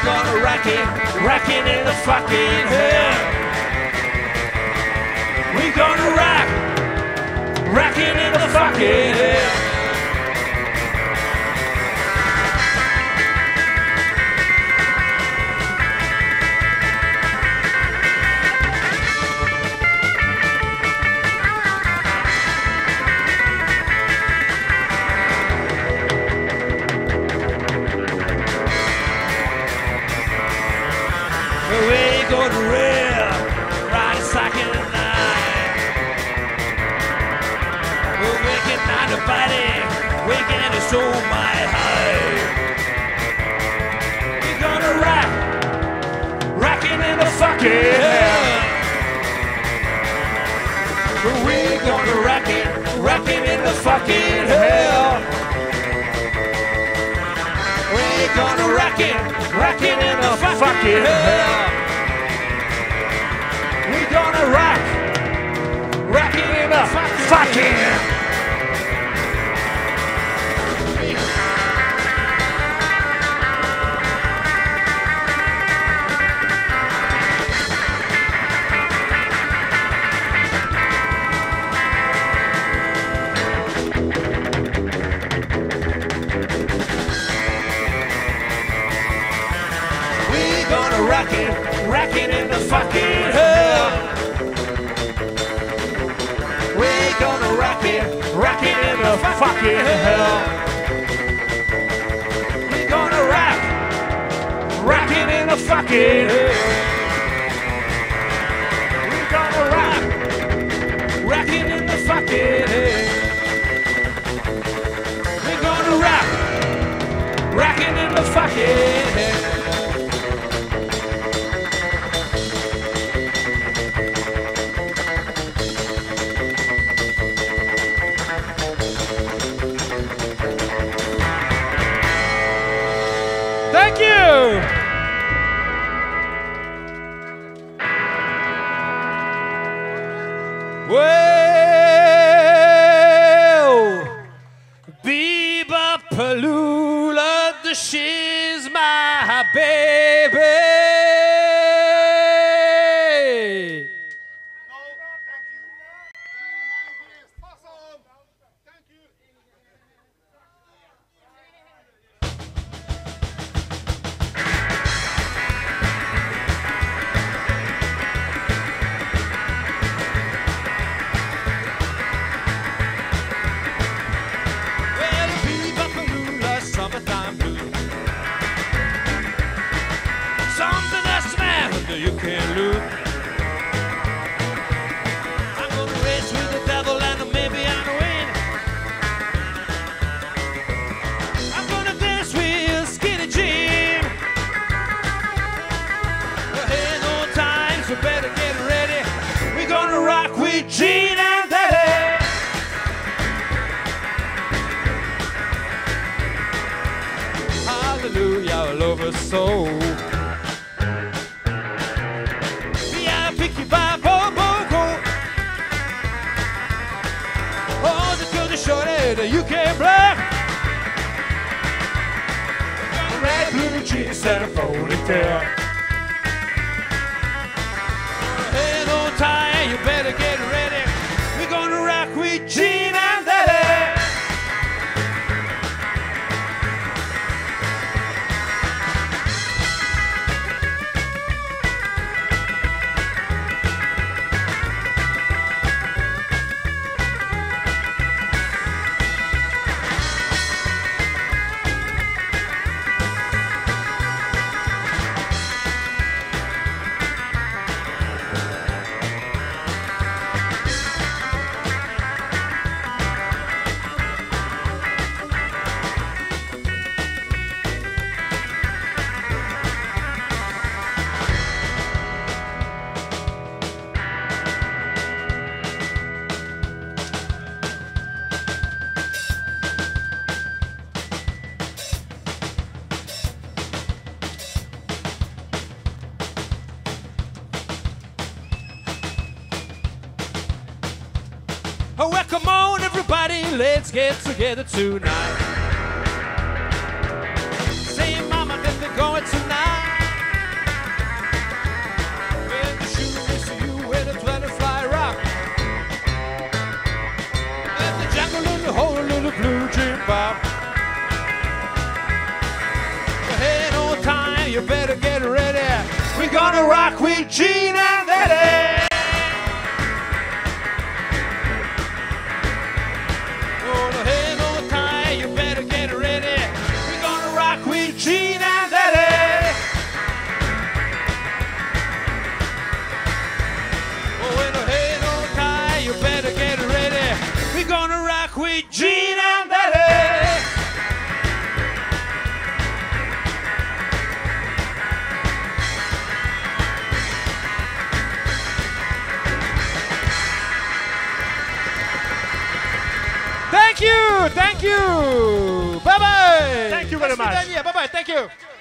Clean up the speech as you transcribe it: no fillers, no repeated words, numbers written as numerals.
gonna rock it in the fucking hell. We gonna rock it in the fucking hell. We gonna rail, ride a cycle tonight. We're waking on the body, waking the soul my high. We gonna rockin' in the fucking hell. We gonna rockin' in the fucking hell. We gonna rockin' in the fucking hell. We gonna rockin' in the fucking. Rockin' in the fucking hell. We're gonna rockin' in the fucking hell. We're gonna rockin' in the fucking hell. We're gonna rockin' in the fucking hell. We're gonna rockin' in the fucking hell. Thank you! Well, Bebop Paloola, she's my baby. No, thank you. Awesome. Thank you. Well, Bebop Paloola, summertime blues. Something that's the matter you can't lose. I'm gonna race with the devil and maybe I'll win. I'm gonna dance with Skinny Jim. Well, ain't no time, so better get ready. We're gonna rock with Gene and Daddy. Hallelujah, I love her so. Yeah, picky by Bobo. Oh, the good shorty that you can't block. Red blue jeans and a ponytail. Ain't no time, you better get ready. We're gonna rock with Gene and Daddy. Oh, well, come on, everybody, let's get together tonight. Say, mama, that they're going tonight. you better get ready. We're gonna rock with Gene and Daddy. Oh, no head, no tie, you better get ready. We're gonna rock with Gene and Daddy. Oh, no head, no tie, you better get ready. We're gonna rock with Gene and Daddy. Thank you, thank you. Bye bye. Thank you very До much. свидания. Bye bye. Thank you.